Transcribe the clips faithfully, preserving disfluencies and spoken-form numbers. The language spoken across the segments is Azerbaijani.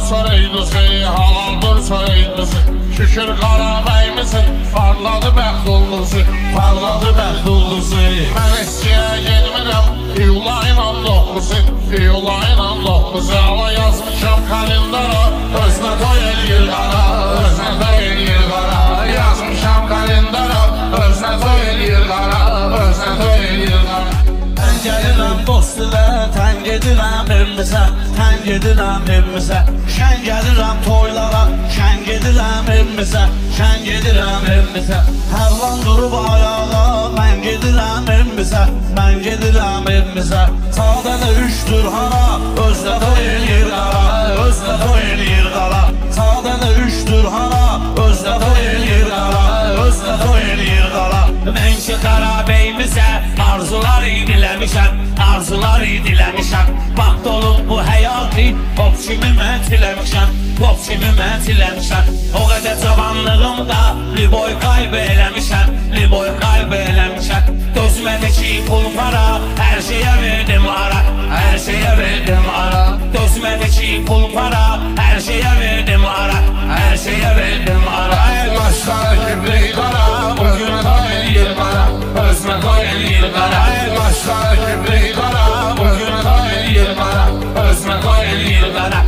çörəklisin, halaldır çörəklisin. Şükür qara bəymisin, parladı bəxt ullusu, parladı bəxt ullusu. Mən eskiyə gelmirəm, iyulayın on dokkuzu, iyulayın on dokkuzu. Ama yazmışam kalendara, özünə toy eləyir qara, özünə toy eləyir qara. Yazmışam kalendara, özünə toy eləyir qara, özünə toy eləyir qara. Mən gəlirəm dost ilə, tən gedirəm evimizə, tən gedirəm evimizə. Şən gəlirəm toylara, şən gedirəm evimizə, şən gedirəm evimizə. Hər lan durub ayağa, mən gedirəm evimizə, mən gedirəm evimizə. Sadədə üçdür hara, özlə toy eləyir qara, özlə toy eləyir qara. Sadədə üçdür hara, özlə toy eləyir qara, özlə toy eləyir qara. Mən ki qara beyimizə, arzular idiləmişəm, arzular idiləmişəm. Bax dolub bu həyatı, pop kimi mən tiləmişəm, pop kimi mən tiləmişəm. O qədər cavanlığımda liboy qaybı eləmişəm, liboy qaybı eləmişəm. Dözmədiki pul para, hər şeyə verdim ara, hər şeyə verdim ara. Dözmədiki pul para, hər şeyə verdim ara, hər şeyə verdim ara. Ey başlar kibri qara, bugün toy eləyir qara, özünə toy eləyir qara. Ey başlar kibri qara, bugün toy eləyir qara, özünə toy eləyir qara.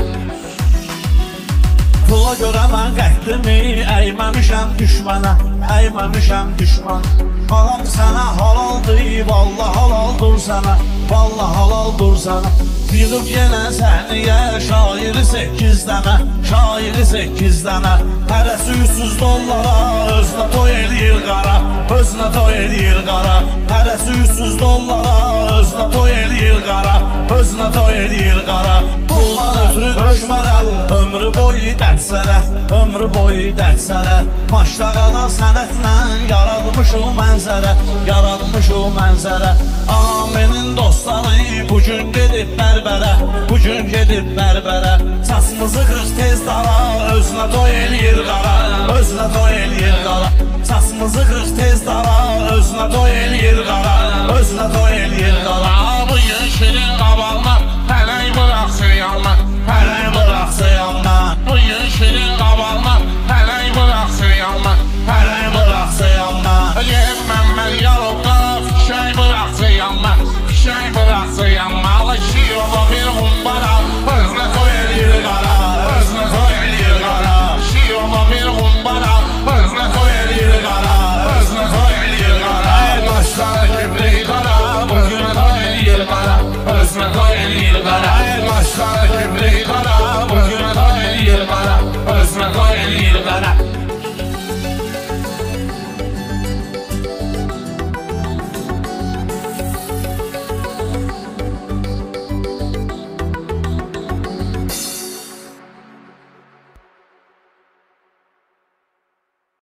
Pula görə mən qəhdimi əyməmişəm düşmənə, əyməmişəm düşmən. Halam sənə halaldır, vallah halaldır sənə, vallah halaldır sənə. Yığıb yenə səniyə şairi sekiz dənə, şairi sekiz dənə. Hərəsi üç yüz dollara, özünə toy eləyir qara, özünə toy eləyir qara. Hərəsi üç yüz dollara, özünə toy eləyir qara, özünə toy eləyir qara. Puldan ötürü düşmərəm, ömrü boyu dərsələ, ömrü boyu dərsələ. Maştaqada sənətlə yaradmışım mənzərə, yaradmışım mənzərə. Amenin dostları bugün gedib bərbərə, bugün gedib bərbərə. Saçımızı qırx tez dara, özünə toy eləyir qara, özünə toy eləyir qara. Saçımızı qırx tez dara, özünə toy eləyir qara, özünə toy eləyir qara. Bu yeşilin qabalma, hələk bıraxsı yanma, hələk bıraxsı yanma. Bu yeşilin qabalma, hələk bıraxsı yanma, hələk bıraxsı yanma. Yem məmməl yalovda, fişək bıraxsı yanma, fişək bıraxsı yanma. Alışı yola bir humbara, özünə toy eləyir qara, özünə toy eləyir qara. Alışı yola bir humbara, özünə toy eləyir qara, özünə toy eləyir qara. Ey başlar kibri qara, bugün toy eləyir qara, özünə toy eləyir qara. Ey başlar kibri qara, bugün toy eləyir qara, özünə toy eləyir qara.